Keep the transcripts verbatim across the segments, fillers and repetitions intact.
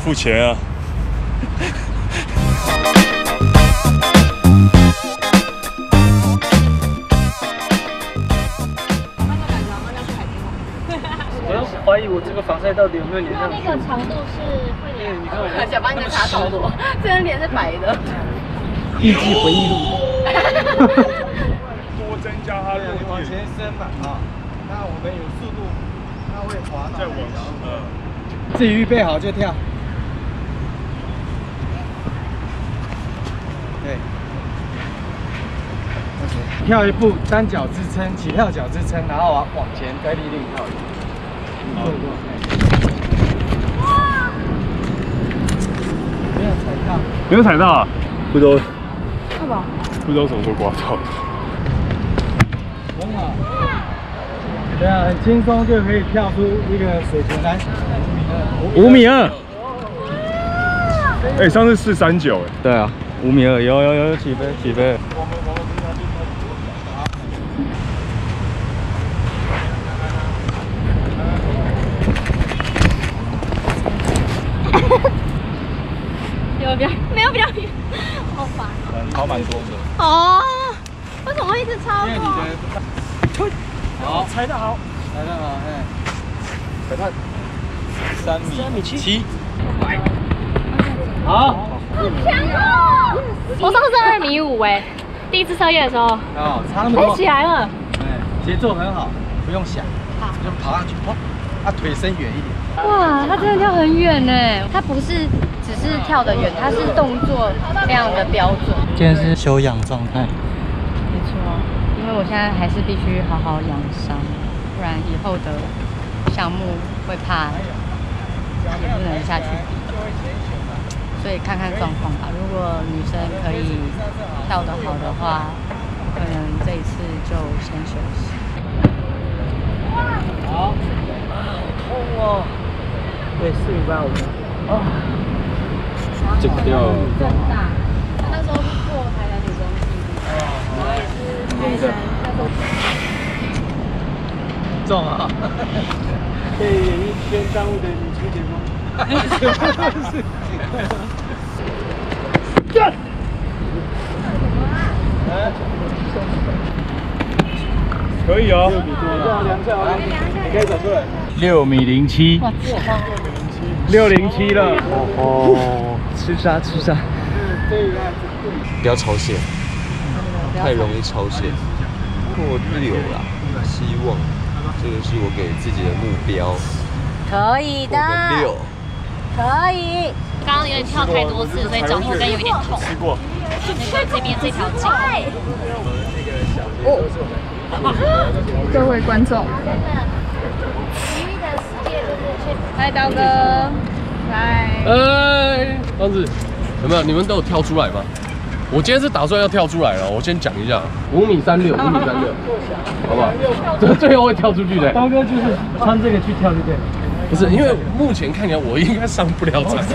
付钱啊！ 我怀疑我这个防晒到底有没有连上去？ 那个长度是会连。 你看我想把你的茶搞我，这张脸是白的。 日记回忆录。 多增加它的你往前伸嘛啊，那我们有速度，它会滑到。 再往嗯。 自己预备好就跳。对。跳一步，单脚支撑，起跳脚支撑，然后往往前再立定跳一步。好。哇！没有踩到。 没有踩到啊？不知道。 是吧？ 不知道什么时候刮到。 很好。对啊，很轻松就可以跳出一个水平来， 五米二。哎，上次四三九哎。 对啊，五米二，有有有起飞起飞。 有比较没有比较远，好烦。 嗯，超蛮多的。 哦，为什么会一直超过？ 好，踩得好，踩得好，哎， 裁判，三米三米七七， 好， 好强哦！我上次二米五哎，第一次测验的时候， 哦，差那么多， 飞起来了。 哎，节奏很好，不用想， 好， 就跑上去，哇，啊，腿伸远一点。 哇，他真的跳很远呢，他不是只是跳得远，他是动作非常的标准。 今天是休养状态。 没错，因为我现在还是必须好好养伤，不然以后的项目会怕也不能下去比。所以看看状况吧。如果女生可以跳得好的话，可能这一次就先休息。 好，哦，对，四米八五。哦， 这个要更大。他那时候是做台南女中纪录，我也是女生，那时候重啊！被演艺圈耽误的女出节目。干！ 可以哦。 量下啊，你可以走出来。 六米零七。 哇， 六零七了。 哦，吃沙吃沙。 不要超线，太容易超线。破六啦，希望这个是我给自己的目标。 可以的， 破个六。 可以。刚刚有点跳太多次，所以脚后跟有一点痛。 吃过。 那个这边这条筋。 各位观众，嗨，刀哥，来。 哎，方子，有没有？你们都有跳出来吗？我今天是打算要跳出来了，我先讲一下，五米三六，五米三六，好不好？这最后会跳出去的。 刀哥就是穿这个去跳，对不对？ 不是，因为目前看起来我应该上不了这个。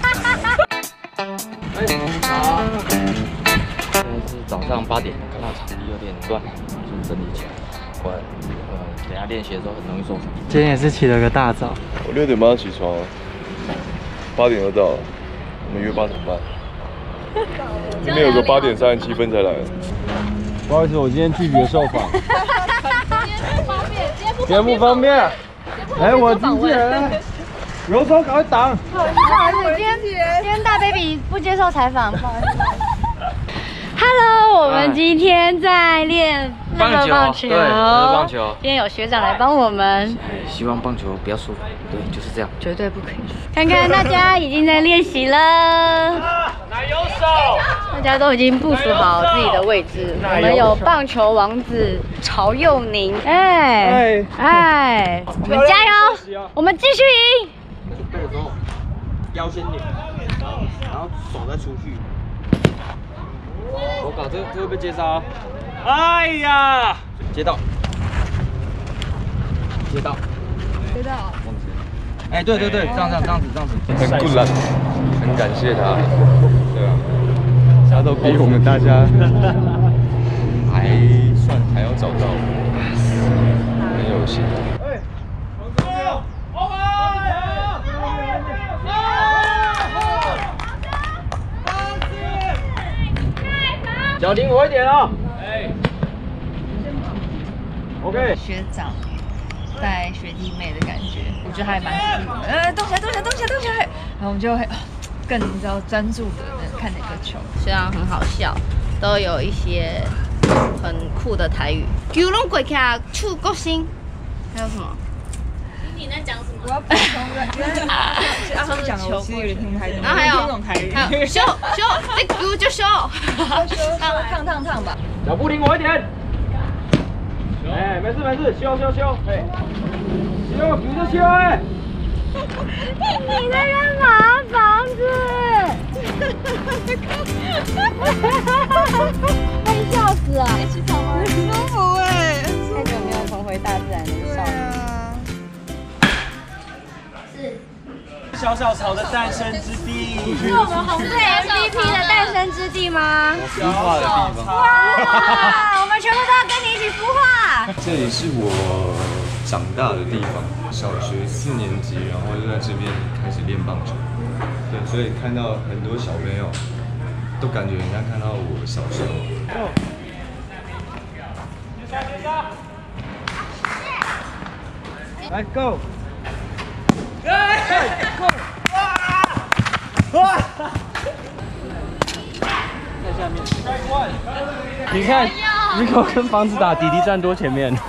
哎，好。现在是早上八点，看到场地有点乱，就整理起来，不然呃等下练习的时候很容易受伤。 今天也是起了个大早， 我六点半起床，八点就到了，我们约八点半。今天有个八点三十七分才来。不好意思，我今天拒绝受访。今天不方便。哎，我经纪人，有种赶快挡。 不好意思，今天今天大 baby 不接受采访，不好意思。Hello， 我们今天在练那个棒球， 对，棒球。 今天有学长来帮我们， 希望棒球不要输，对，就是这样， 绝对不可以输。看看大家已经在练习了， 奶油手， 大家都已经部署好自己的位置。我们有棒球王子曹佑宁，哎哎，我们加油，我们继续赢。 背的时候腰先扭，然后手再出去。 我搞这这会被接杀。 哎呀！ 接到，接到， 知道。 哎，对对对，这样这样这样子这样子。 很good 啦，很感谢他，对啊，他都比我们大家还算还要早到，很有心。 哎，往左，往回！ 小灵活一点哦。哎。OK。 学长带学弟妹的感觉，我觉得还蛮酷的。呃，动起来，动起来，动起来，动起来，然后我们就会更你知道专注的看那个球。学长很好笑，都有一些很酷的台语。九龙鬼卡出国星，还有什么？你在讲什么？我要补充的，他们讲的我其实有点听不太懂。然后还有还有修修，这咕就修，烫烫烫吧。 脚步灵活一点。哎，没事没事，修修修，哎，修咕就修哎。 你在干嘛？房子？会笑死啊！去跑吗？很舒服哎，太久没有重回大自然的少女。 小小草的诞生之地， 是我们红队 M V P 的诞生之地吗？ 孵化的地方。 哇！我们全部都要跟你一起孵化。 这里是我长大的地方，小学四年级，然后就在这边开始练棒球。对，所以看到很多小朋友，都感觉很像看到我小时候。 来 ，Go！ 在下面。你看，你给我跟房子打，弟弟站多前面。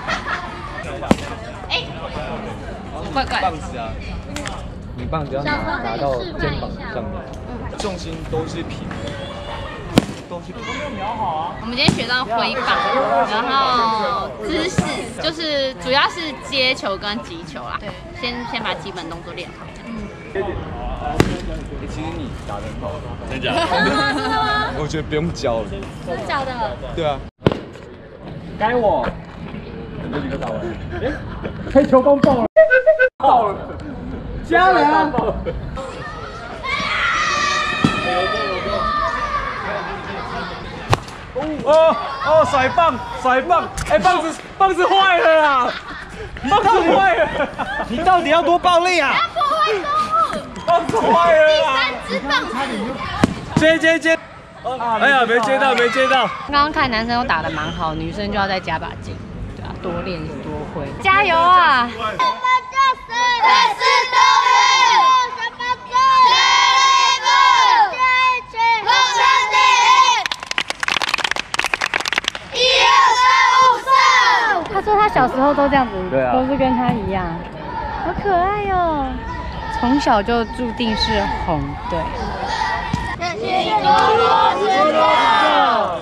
哎，怪怪。 棒子啊，你棒子要拿拿到肩膀上面，重心都是平的，都是平的。 我们今天学到挥棒，然后姿势就是主要是接球跟击球啦。对，先先把基本动作练好。嗯。 其实你打得很好， 真假的？ 我觉得不用教了。 真的假的？ 对啊。 该我。这几个打完。哎，黑球棒爆了！爆了！加油！哦哦，甩棒，甩棒！哎，棒子棒子坏了啦！棒子坏了！你到底要多暴力啊？ 破坏动物！ 棒子坏了啦！ 第三只棒子。 接接接！哎呀，没接到，没接到。 刚刚看男生都打得蛮好，女生就要再加把劲，对啊，多练多会，加油啊！什么就是认识动物，什么就是内部，一起共享第一，一二三五四。他说他小时候都这样子，对啊，都是跟他一样，好可爱哟、哦。从小就注定是红队。谢谢多多指教。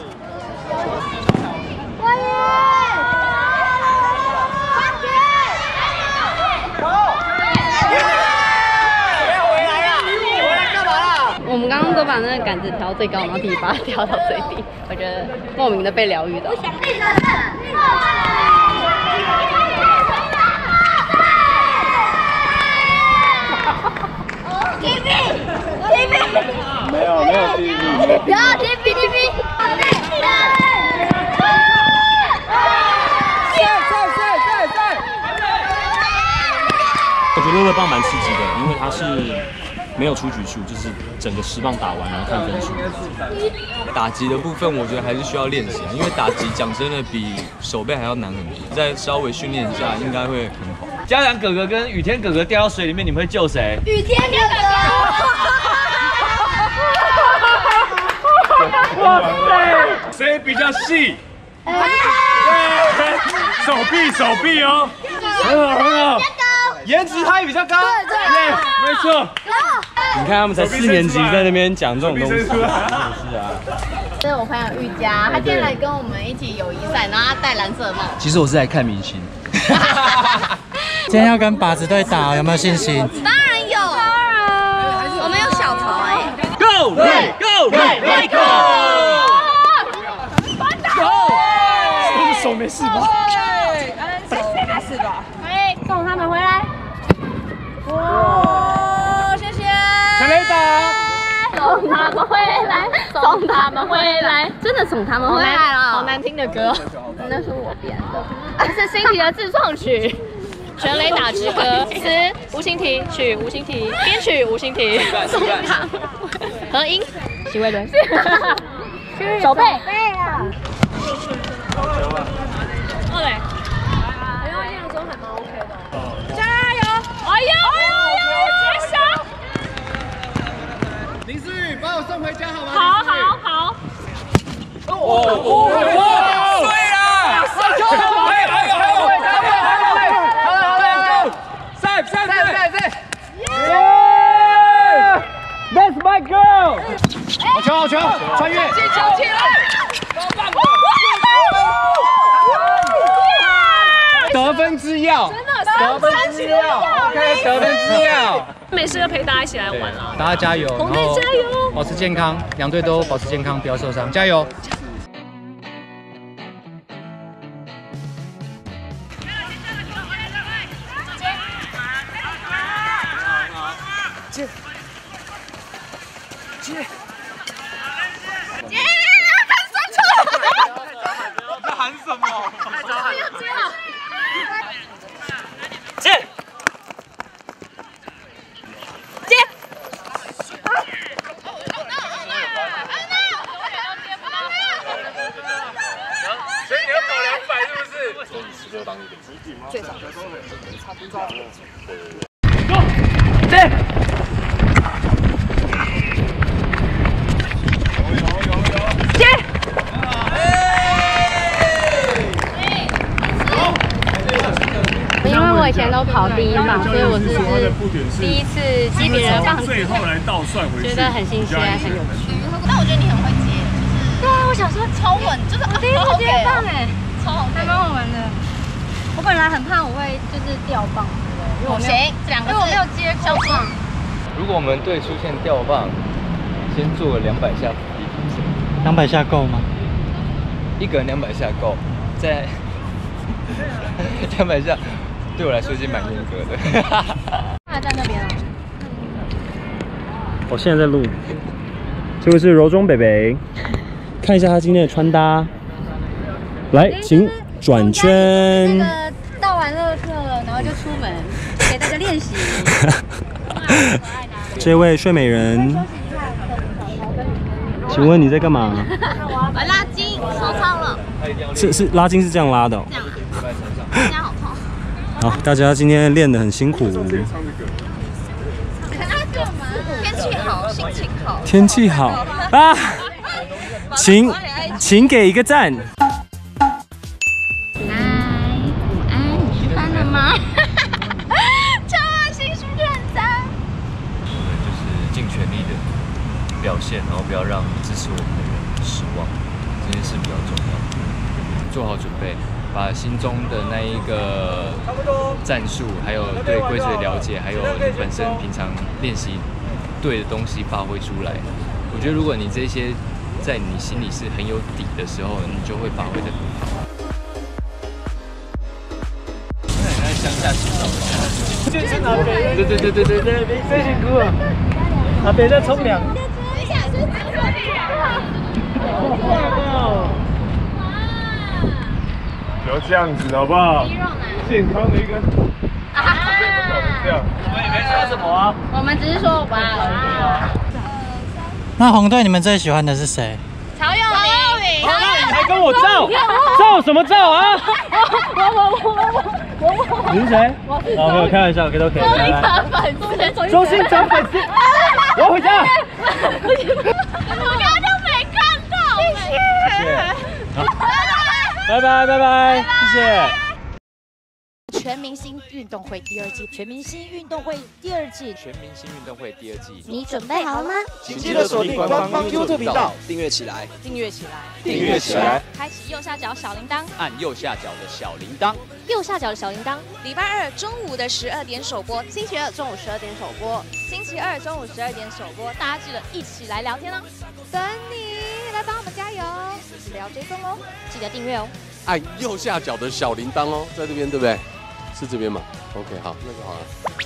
欢迎，快点！好，不要回来了，回来干嘛啦？我们刚刚都把那个杆子调最高，然后自己把它调到最低，我觉得莫名的被疗愈到。T V，T V， 没有没有 T V， 不要 T V，T V， 赛赛赛赛赛！ 我觉得乐乐棒蛮刺激的，因为它是没有出局数，就是整个十棒打完然后看分数。 打击的部分我觉得还是需要练习，因为打击讲真的比手背还要难很多，再稍微训练一下应该会很好。 嘉良哥哥跟雨天哥哥掉到水里面，你们会救谁？ 雨天哥哥。 哇塞，谁比较细？手臂手臂哦，很好很好，颜值他也比较高，对对，没错。你看他们才四年级，在那边讲这种东西，是啊。 这是我朋友玉佳，他今天来跟我们一起友谊赛，然后他戴蓝色帽。 其实我是来看明星。 今天要跟靶子队打，有没有信心？ 当然有，当然，我们有小曹哎。 Go Ray Go Ray Ray Go！ Go！ 手没事吧？ 手没事吧？ 哎，送他们回来。 哇，谢谢。 全垒打。 送他们回来，送他们回来，真的送他们回来了。好难听的歌，那是我编的，这是辛迪的自创曲。全垒打之歌，词吴欣缇，曲吴欣缇，编曲吴欣缇，送他们合音徐伟伦。 手背。 啊！ 二垒。 哎呦，那样中还蛮 OK 的。 加油！哎呦哎呦，接杀！ 林思雨，把我送回家好吗？ 好好好。 哦哦哦！对啦！上球！还有还有还有还有还有！好了好了 ，save save save save！ That's my girl！ 好球好球，穿越！ 进球进来！ 得分之钥， 真的得分之钥 ，OK， 得分之钥。 没事就陪大家一起来玩啊！ 大家加油， 红队加油， 保持健康，两队都保持健康，不要受伤，加油！ 接接接！ 在喊什么？ 要接了！ 接！ 接！ 所以你要跑两百是不是？ 从十六当一点， 最少差不多。 接！ 接！因为我以前都跑第一棒，所以我只是第一次接别人的棒子， 最后来倒算回去， 觉得很新鲜，很有趣。 但我觉得你很会接， 对啊，我想说超稳，就是我第一次接棒哎， 超好， 还蛮好玩的。我本来很怕我会就是掉棒，因为我行，这两个因为我没有接过棒。 如果我们队出现掉棒，先做两百下伏地挺身， 两百下够吗？ 一个人两百下够，再两百下对我来说已经蛮严格的。 他在那边啊。 我现在在录，这位是柔中北北，看一下他今天的穿搭。来，请转圈。 那个倒完乐课，然后就出门给大家练习。 这位睡美人，请问你在干嘛？ 我拉筋，手操了。 是是拉筋是这样拉的、哦。 这样啊，这样好痛。 好，大家今天练得很辛苦。 天气好，心情好。 天气好啊，请请给一个赞。 嗨，午安，你吃饭了吗？超啊，心虚很脏。 就是尽全力的表现，然后不要让支持我们的人失望，这件事比较重要。做好准备，把心中的那一个战术，还有对规则的了解，还有你本身平常练习对的东西发挥出来。我觉得如果你这些在你心里是很有底的时候，你就会发挥得很好。那你在乡下洗澡吗？ 健身阿伯，对对对对对对，最辛苦了。阿伯在冲凉。 等一下，是怎么不要这样子好不好？健康的一个。 啊！ 这样。 我们也没说什么啊。 我们只是说哇哇。 那红队你们最喜欢的是谁？ 曹佑铭。 好，那你还跟我照？照什么照啊？ 我我我我我我。 你是谁？ 我是哦，没有开玩笑，可以都可以。 周星哲粉丝。 周星哲粉丝。我要回家。 我刚刚都没看到。谢谢。 好。拜拜拜拜，谢谢。 全明星运动会第二季，全明星运动会第二季， 全明星运动会第二季， 你准备好了吗？ 请记得锁定官方 YouTube 频道，订阅起来， 订阅起来， 订阅起来， 开启右下角小铃铛， 按右下角的小铃铛， 右下角的小铃铛。礼拜二中午的十二点首播，星期二中午十二点首播，星期二中午十二点首播，大家记得一起来聊天哦，等你来帮我们加油，聊追踪哦，记得订阅哦。 按右下角的小铃铛哦，在这边对不对？是这边吗 ？OK， 好，那个好了。